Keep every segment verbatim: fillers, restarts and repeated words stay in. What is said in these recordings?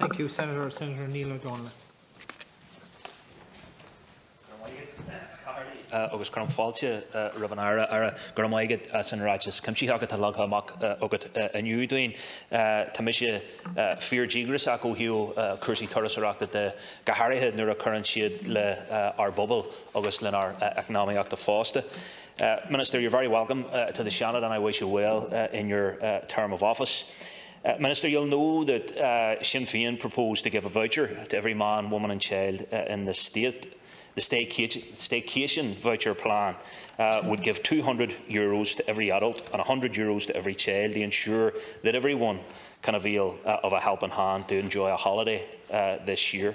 Thank you, Senator. Senator Neil O'Donnell. agus chum fáilte rahanara ar gur maigad san ráitis cumtí agad a lag amach agad aniu doin tá mi sé fear-dígras ac ó hiú cuasaí torasarachta de gathairithe nuair a churann siad le our bubble agus le our economic fásta. Uh, Minister, you're very welcome uh, to the Seanad, and I wish you well uh, in your uh, term of office. Uh, Minister, you'll know that uh, Sinn Féin proposed to give a voucher to every man, woman and child uh, in the state. The staycation voucher plan uh, would give two hundred euros to every adult and one hundred euros to every child to ensure that everyone can avail uh, of a helping hand to enjoy a holiday uh, this year.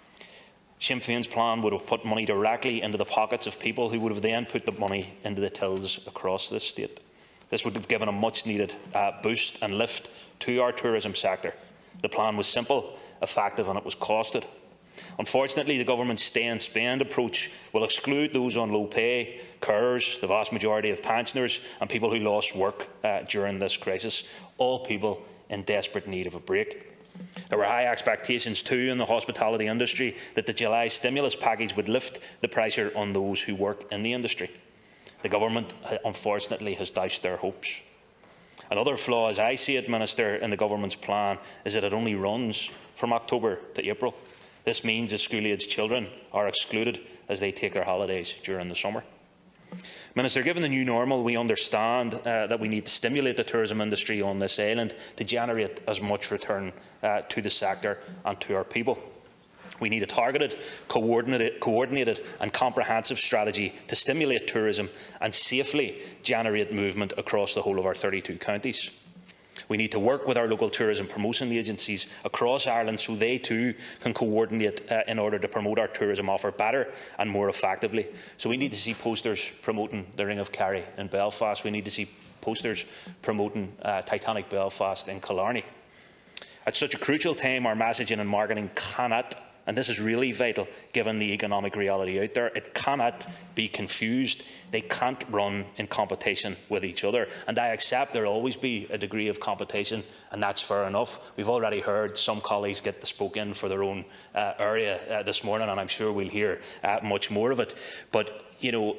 Sinn Féin's plan would have put money directly into the pockets of people who would have then put the money into the tills across this state. This would have given a much-needed uh, boost and lift to our tourism sector. The plan was simple, effective, and it was costed. Unfortunately, the government's stay and spend approach will exclude those on low pay, carers, the vast majority of pensioners and people who lost work uh, during this crisis, all people in desperate need of a break. There were high expectations too in the hospitality industry that the July stimulus package would lift the pressure on those who work in the industry. The government, unfortunately, has dashed their hopes. Another flaw, as I see it, Minister, in the government's plan is that it only runs from October to April. This means that school-aged children are excluded as they take their holidays during the summer. Minister, given the new normal, we understand uh, that we need to stimulate the tourism industry on this island to generate as much return uh, to the sector and to our people. We need a targeted, coordinated, coordinated and comprehensive strategy to stimulate tourism and safely generate movement across the whole of our thirty-two counties. We need to work with our local tourism promotion agencies across Ireland so they too can coordinate uh, in order to promote our tourism offer better and more effectively. So we need to see posters promoting the Ring of Kerry in Belfast. We need to see posters promoting uh, Titanic Belfast in Killarney. At such a crucial time, our messaging and marketing cannot, and this is really vital given the economic reality out there, it cannot be confused. They can't run in competition with each other. And I accept there will always be a degree of competition, and that's fair enough. We've already heard some colleagues get the spoke in for their own uh, area uh, this morning, and I'm sure we'll hear uh, much more of it. But, you know,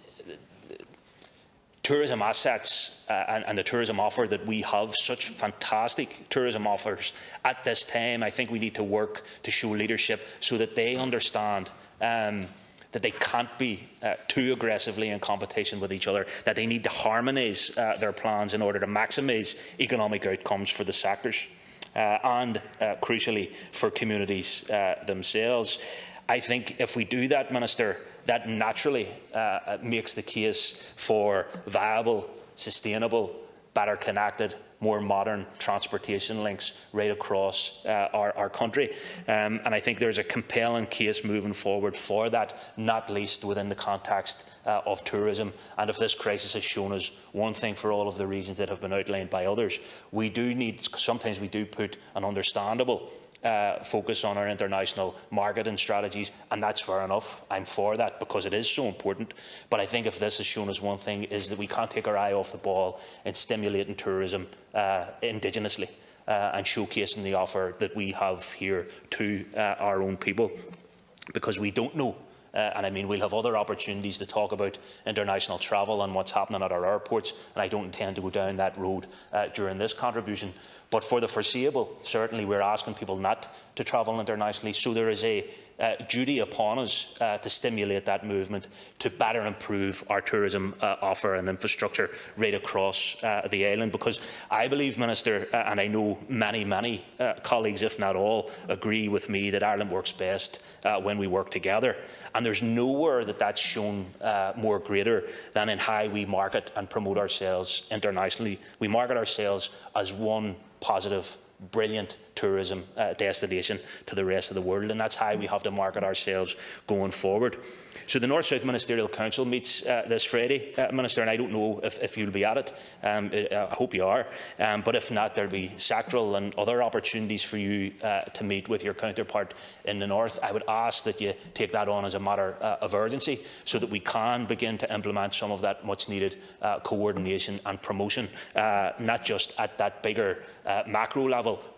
tourism assets uh, and, and the tourism offer that we have, such fantastic tourism offers at this time, I think we need to work to show leadership so that they understand um, that they can't be uh, too aggressively in competition with each other, that they need to harmonise uh, their plans in order to maximise economic outcomes for the sectors uh, and, uh, crucially, for communities uh, themselves. I think if we do that, Minister, that naturally uh, makes the case for viable, sustainable, better connected, more modern transportation links right across uh, our, our country. Um, and I think there's a compelling case moving forward for that, not least within the context uh, of tourism. And if this crisis has shown us one thing for all of the reasons that have been outlined by others, we do need, sometimes we do put an understandable Uh, focus on our international marketing strategies, and that's fair enough. I'm for that because it is so important. But I think if this has shown us one thing, is that we can't take our eye off the ball in stimulating tourism uh, indigenously uh, and showcasing the offer that we have here to uh, our own people, because we don't know. Uh, and I mean, we'll have other opportunities to talk about international travel and what's happening at our airports, and I don't intend to go down that road uh, during this contribution. But for the foreseeable, certainly we're asking people not to travel internationally, so there is a uh, duty upon us uh, to stimulate that movement to better improve our tourism uh, offer and infrastructure right across uh, the island. Because I believe, Minister, uh, and I know many, many uh, colleagues, if not all, agree with me that Ireland works best uh, when we work together. And there's nowhere that that's shown uh, more greater than in how we market and promote ourselves internationally. We market ourselves as one positive, brilliant tourism uh, destination to the rest of the world, and that's how we have to market ourselves going forward. So the North-South Ministerial Council meets uh, this Friday, uh, Minister, and I don't know if, if you'll be at it. Um, I hope you are. Um, but if not, there'll be sectoral and other opportunities for you uh, to meet with your counterpart in the North. I would ask that you take that on as a matter uh, of urgency so that we can begin to implement some of that much-needed uh, coordination and promotion, uh, not just at that bigger uh, macro level, but right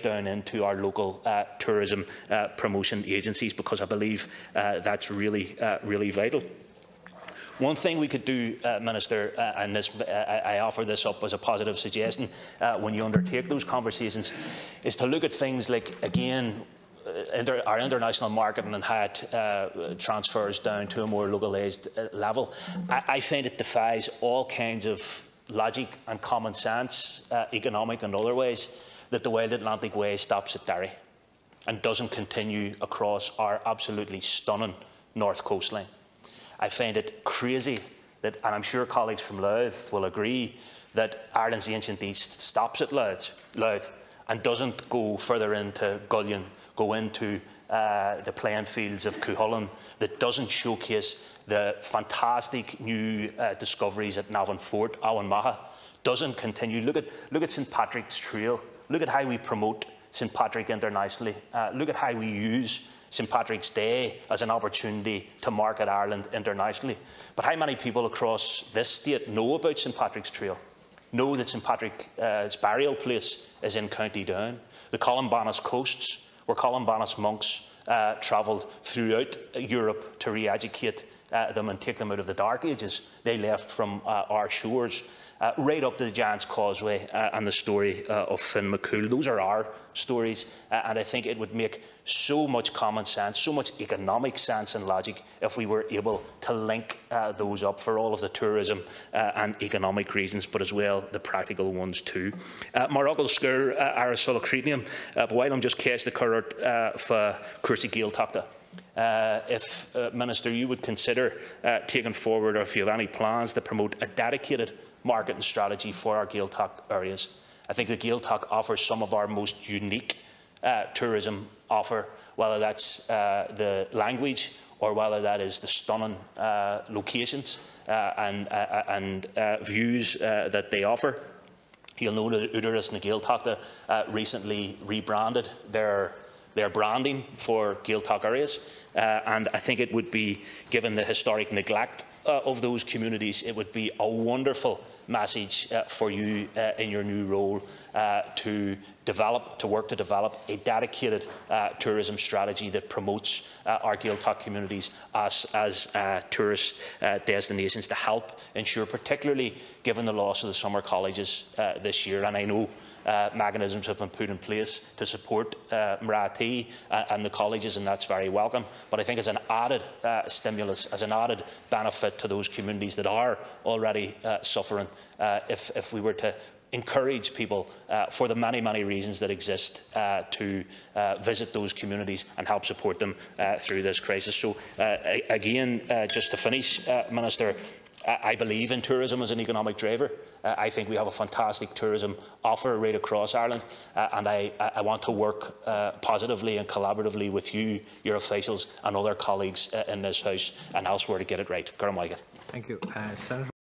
down into our local uh, tourism uh, promotion agencies, because I believe uh, that's really, uh, really vital. One thing we could do, uh, Minister, uh, and this, uh, I offer this up as a positive suggestion uh, when you undertake those conversations, is to look at things like, again, uh, inter our international marketing and how it uh, transfers down to a more localised uh, level. I, I find it defies all kinds of logic and common sense, uh, economic and other ways, that the Wild Atlantic Way stops at Derry and doesn't continue across our absolutely stunning north coastline. I find it crazy that, and I'm sure colleagues from Louth will agree, that Ireland's ancient east stops at Louth, Louth and doesn't go further into Gullion, go into uh, the playing fields of Cuchulainn, that doesn't showcase the fantastic new uh, discoveries at Navan Fort, Owen Maha, doesn't continue. Look at, look at Saint Patrick's Trail. Look at how we promote Saint Patrick internationally. Uh, look at how we use Saint Patrick's Day as an opportunity to market Ireland internationally. But how many people across this state know about Saint Patrick's Trail? Know that Saint Patrick's uh, burial place is in County Down. The Columbanus coasts, where Columbanus monks uh, travelled throughout Europe to re-educate uh, them and take them out of the Dark Ages they left from uh, our shores. Uh, right up to the Giant's Causeway uh, and the story uh, of Finn McCool. Those are our stories, uh, and I think it would make so much common sense, so much economic sense and logic if we were able to link uh, those up for all of the tourism uh, and economic reasons, but as well the practical ones too. Morocco Skur Aerosol Cretium, but while I'm just cast the current for Cursi Gael Takta. Uh, if, uh, Minister, you would consider uh, taking forward, or if you have any plans to promote a dedicated marketing strategy for our Gaeltacht areas. I think the Gaeltacht offers some of our most unique uh, tourism offer, whether that's uh, the language or whether that is the stunning uh, locations uh, and, uh, and uh, views uh, that they offer. You'll know that Udaris and the Gaeltacht uh, recently rebranded their their branding for Gaeltacht areas, uh, and I think it would be, given the historic neglect uh, of those communities, it would be a wonderful message uh, for you uh, in your new role uh, to develop, to work to develop a dedicated uh, tourism strategy that promotes uh, our Gaeltacht communities as, as uh, tourist uh, destinations, to help ensure, particularly given the loss of the summer colleges uh, this year, and I know Uh, mechanisms have been put in place to support uh, Marathi uh, and the colleges, and that's very welcome. But I think as an added uh, stimulus, as an added benefit to those communities that are already uh, suffering, uh, if, if we were to encourage people uh, for the many, many reasons that exist uh, to uh, visit those communities and help support them uh, through this crisis. So uh, again, uh, just to finish, uh, Minister, I believe in tourism as an economic driver. Uh, I think we have a fantastic tourism offer right across Ireland, uh, and I, I want to work uh, positively and collaboratively with you, your officials and other colleagues uh, in this House and elsewhere to get it right. Thank you. Uh, Senator